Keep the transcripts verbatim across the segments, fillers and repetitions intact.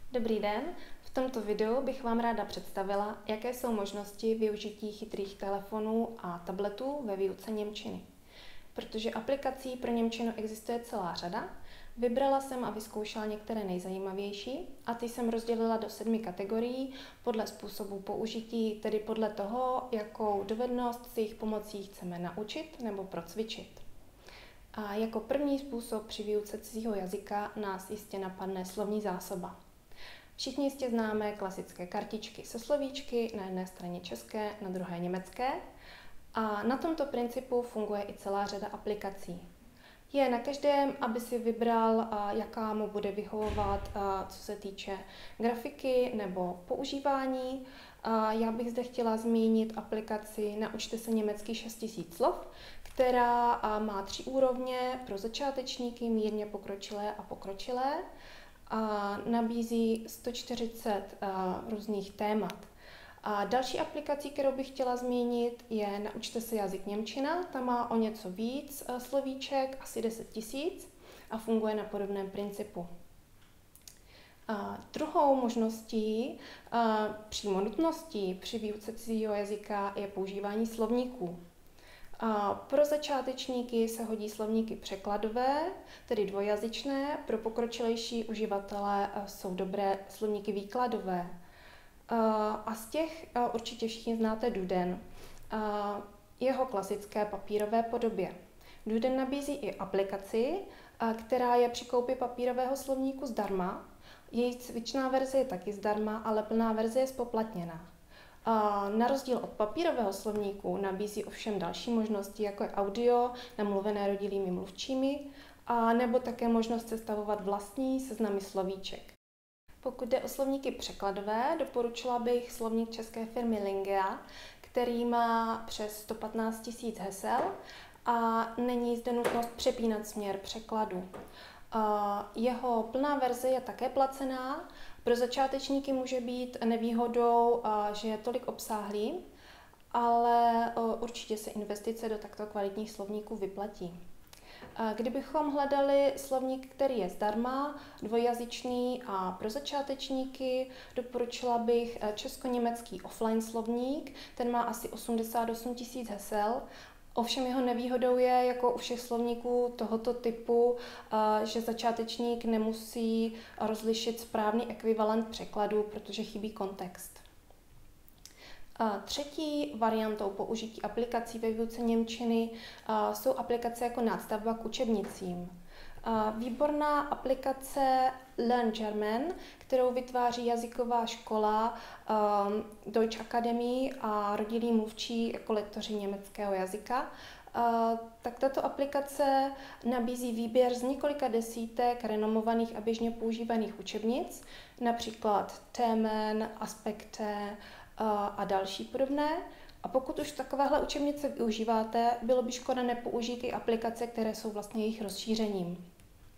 Dobrý den, v tomto videu bych vám ráda představila, jaké jsou možnosti využití chytrých telefonů a tabletů ve výuce němčiny. Protože aplikací pro němčinu existuje celá řada, vybrala jsem a vyzkoušela některé nejzajímavější a ty jsem rozdělila do sedmi kategorií podle způsobu použití, tedy podle toho, jakou dovednost s jejich pomocí chceme naučit nebo procvičit. A jako první způsob při výuce cizího jazyka nás jistě napadne slovní zásoba. Všichni jistě známe klasické kartičky se slovíčky, na jedné straně české, na druhé německé. A na tomto principu funguje i celá řada aplikací. Je na každém, aby si vybral, jaká mu bude vyhovovat, co se týče grafiky nebo používání. Já bych zde chtěla zmínit aplikaci Naučte se německy šest tisíc slov, která má tři úrovně pro začátečníky, mírně pokročilé a pokročilé. A nabízí sto čtyřicet uh, různých témat. A další aplikací, kterou bych chtěla zmínit, je Naučte se jazyk němčina. Ta má o něco víc uh, slovíček, asi deset tisíc a funguje na podobném principu. A druhou možností, uh, přímo nutností při výuce cizího jazyka je používání slovníků. A pro začátečníky se hodí slovníky překladové, tedy dvojjazyčné, pro pokročilejší uživatele jsou dobré slovníky výkladové. A z těch určitě všichni znáte Duden, jeho klasické papírové podobě. Duden nabízí i aplikaci, která je při koupi papírového slovníku zdarma. Její cvičná verze je taky zdarma, ale plná verze je zpoplatněná. Na rozdíl od papírového slovníku nabízí ovšem další možnosti, jako je audio, namluvené rodilými mluvčími, a nebo také možnost sestavovat vlastní seznamy slovíček. Pokud jde o slovníky překladové, doporučila bych slovník české firmy Lingea, který má přes sto patnáct tisíc hesel a není zde nutnost přepínat směr překladu. Jeho plná verze je také placená. Pro začátečníky může být nevýhodou, že je tolik obsáhlý, ale určitě se investice do takto kvalitních slovníků vyplatí. Kdybychom hledali slovník, který je zdarma, dvojjazyčný a pro začátečníky, doporučila bych česko-německý offline slovník, ten má asi osmdesát osm tisíc hesel. Ovšem jeho nevýhodou je, jako u všech slovníků tohoto typu, že začátečník nemusí rozlišit správný ekvivalent překladu, protože chybí kontext. Třetí variantou použití aplikací ve výuce němčiny jsou aplikace jako nástavba k učebnicím. Výborná aplikace Learn German, kterou vytváří jazyková škola Deutsche Akademie a rodilí mluvčí jako lektoři německého jazyka, tak tato aplikace nabízí výběr z několika desítek renomovaných a běžně používaných učebnic, například Themen, Aspekte a další podobné. A pokud už takovéhle učebnice využíváte, bylo by škoda nepoužít i aplikace, které jsou vlastně jejich rozšířením.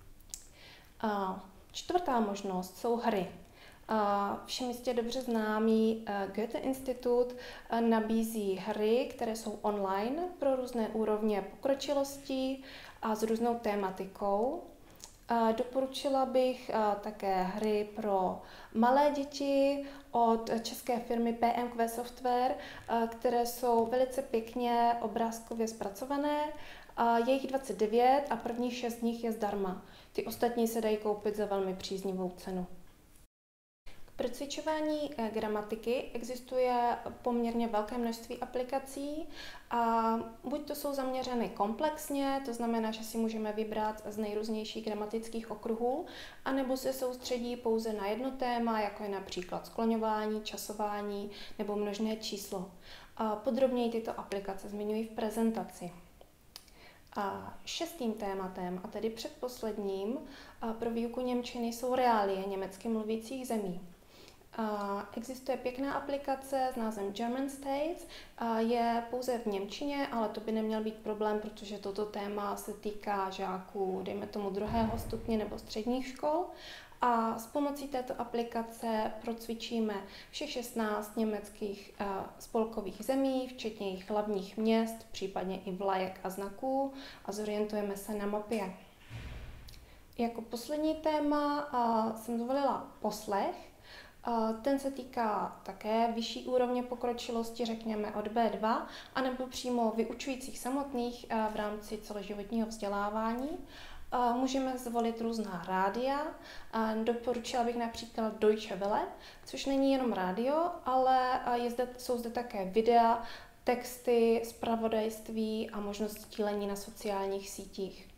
A čtvrtá možnost jsou hry. Všem jistě dobře známý Goethe-Institut nabízí hry, které jsou online pro různé úrovně pokročilosti a s různou tématikou. Doporučila bych také hry pro malé děti od české firmy P M Q Software, které jsou velice pěkně obrázkově zpracované. Je jich dvacet devět a prvních šest z nich je zdarma. Ty ostatní se dají koupit za velmi příznivou cenu. Pro cvičování gramatiky existuje poměrně velké množství aplikací a buď to jsou zaměřeny komplexně, to znamená, že si můžeme vybrat z nejrůznějších gramatických okruhů, anebo se soustředí pouze na jedno téma, jako je například skloňování, časování nebo množné číslo. A podrobněji tyto aplikace zmiňuji v prezentaci. A šestým tématem, a tedy předposledním, pro výuku němčiny jsou reálie německy mluvících zemí. Existuje pěkná aplikace s názvem German States, je pouze v němčině, ale to by neměl být problém, protože toto téma se týká žáků, dejme tomu druhého stupně nebo středních škol. A s pomocí této aplikace procvičíme všech šestnáct německých spolkových zemí, včetně jejich hlavních měst, případně i vlajek a znaků, a zorientujeme se na mapě. Jako poslední téma jsem zvolila poslech. Ten se týká také vyšší úrovně pokročilosti, řekněme od bé dva, anebo přímo vyučujících samotných v rámci celoživotního vzdělávání. Můžeme zvolit různá rádia. Doporučila bych například Deutsche Welle, což není jenom rádio, ale je zde, jsou zde také videa, texty, zpravodajství a možnost sdílení na sociálních sítích.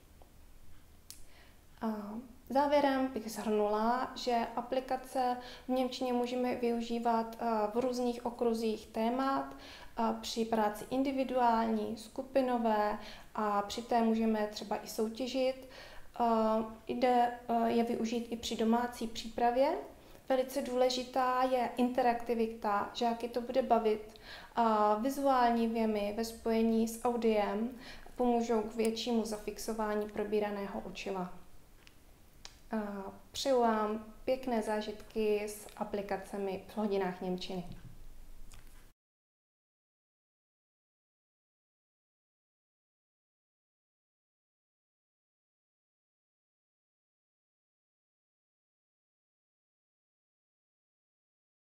Závěrem bych shrnula, že aplikace v němčině můžeme využívat v různých okruzích témat, při práci individuální, skupinové a při té můžeme třeba i soutěžit. Jde je využít i při domácí přípravě. Velice důležitá je interaktivita, žáky to bude bavit. Vizuální věmy ve spojení s audiem pomůžou k většímu zafixování probíraného učiva. Přeju vám pěkné zážitky s aplikacemi v hodinách němčiny.